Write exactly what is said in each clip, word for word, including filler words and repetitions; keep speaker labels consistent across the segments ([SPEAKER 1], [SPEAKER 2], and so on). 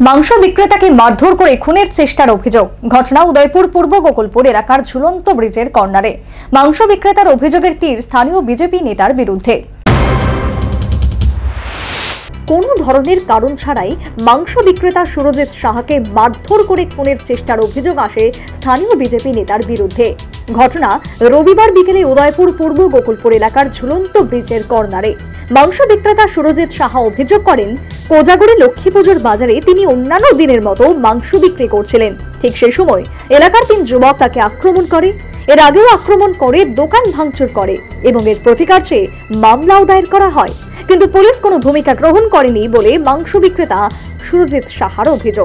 [SPEAKER 1] মাংস বিক্রেতাকে মারধর করে খুনের চেষ্টার অভিযোগ। ঘটনা উদয়পুর পূর্ব গোকুলপুর এলাকার ঝুলন্ত ব্রিজের কর্নারে। মাংস বিক্রেতার অভিযোগের তীর স্থানীয় বিজেপি নেতার বিরুদ্ধে। কোনো ধরনের কারণ ছাড়াই মাংস বিক্রেতা সুরজিৎ সাহাকে মারধর করে খুনের চেষ্টার অভিযোগ আসে স্থানীয় বিজেপি নেতার বিরুদ্ধে। ঘটনা রবিবার বিকেলে উদয়পুর পূর্ব গোকুলপুর এলাকার ঝুলন্ত ব্রিজের কর্নারে। মাংস বিক্রেতা সুরজিৎ সাহা অভিযোগ করেন, কোজাগরী লক্ষ্মী পুজোর বাজারে তিনি অন্যান্য দিনের মতো মাংস বিক্রি করছিলেন। ঠিক সেই সময় এলাকার তিন যুবক তাকে আক্রমণ করে। এর আগেও আক্রমণ করে দোকান ভাঙচুর করে এবং এর প্রতিকার চেয়ে মামলাও দায়ের করা হয়, কিন্তু পুলিশ কোনো ভূমিকা গ্রহণ করেনি বলে মাংস বিক্রেতা সুরজিৎ সাহার অভিযোগ।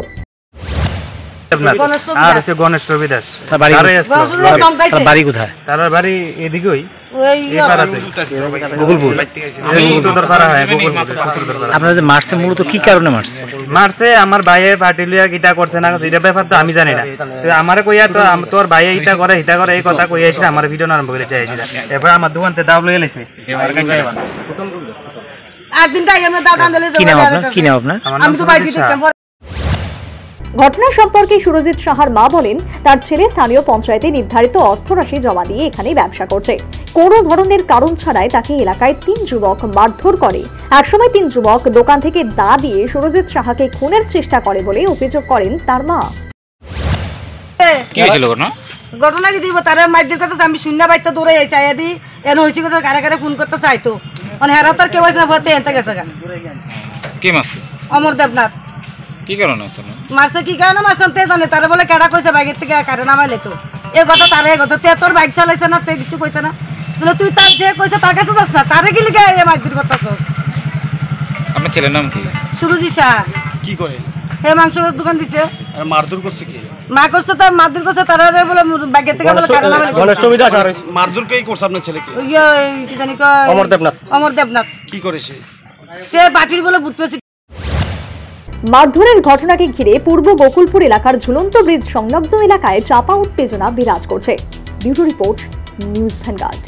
[SPEAKER 2] মূলত কি কারণে মারছে?
[SPEAKER 3] মারছে আমার ভাইয়ে পার্টি লিয়া গীতা করছে না, এটা ব্যাপার তো আমি জানি না। আমার কইয়া তো তোর ভাইয়ে ইটা করে হিটা করে এই কথা কইয়া এসে আমার ভিডিও আরম্ভ করে চাইছিল। এরপর আমার দোকানতে দাও লয়ে এলেছে।
[SPEAKER 1] ঘটনা সম্পর্কে সুরজিৎ সাহার মা বলেন, তার ছেলে স্থানীয় পঞ্চায়েতে নির্ধারিত অর্থরাশি জমা দিয়ে এখানে ব্যবসা করছে। কোনো ধরনের কারণ ছাড়াই তাকে এলাকায় তিন যুবক মারধর করে। একসময় তিন যুবক দোকান থেকে দা দিয়ে সুরজিৎ সাহাকে খুনের চেষ্টা করে বলে অভিযোগ করেন তার মা।
[SPEAKER 4] কি হয়েছিল ঘটনা? ঘটনা কি দিব তারা মারধর করতে আমি শূন্য বাইতে দৌড়ে যাই চাই দি এন হইছে কথা কারে কারে ফোন করতে চাইতো মানে হেরা তার কেউ আছে না ভতে এনতে গেছে গা।
[SPEAKER 2] কে মারছে?
[SPEAKER 4] অমর দেবনাথ।
[SPEAKER 2] কি কারণে আছে না?
[SPEAKER 4] মারছে কি কারণে মারছে তে জানে, তারে বলে কেডা কইছে বাইকের থেকে কারে নামাইলে তো এই কথা তারে এই কথা তে তোর বাইক চালাইছে না তে কিছু কইছে না, তাহলে তুই তার যে কইছে তার কাছে যাস না, তারে কি লিখে এই মারধর করতেছস?
[SPEAKER 2] আপনার ছেলের নাম কি?
[SPEAKER 4] সুরজিৎ সাহা।
[SPEAKER 5] কি করে?
[SPEAKER 4] হে মাংস দোকান দিছে।
[SPEAKER 5] আর মারধর করছে কি?
[SPEAKER 4] মা করছে তো মারধর করছে তারে বলে বাইকের থেকে বলে কারে নামাইলে।
[SPEAKER 5] গণেশ ছবি দাও আর মারধর কে করছে আপনার ছেলেকে?
[SPEAKER 4] ওই কি জানি কয়
[SPEAKER 5] অমর দেবনাথ।
[SPEAKER 4] অমর দেবনাথ।
[SPEAKER 5] কি করেছে?
[SPEAKER 4] সে বাটির বলে বুট পেছে।
[SPEAKER 1] মারধরের ঘটনাকে ঘিরে পূর্ব গোকুলপুর এলাকার ঝুলন্ত ব্রিজ সংলগ্ন এলাকায় চাপা উত্তেজনা বিরাজ করছে। Bureau report, news vanguard.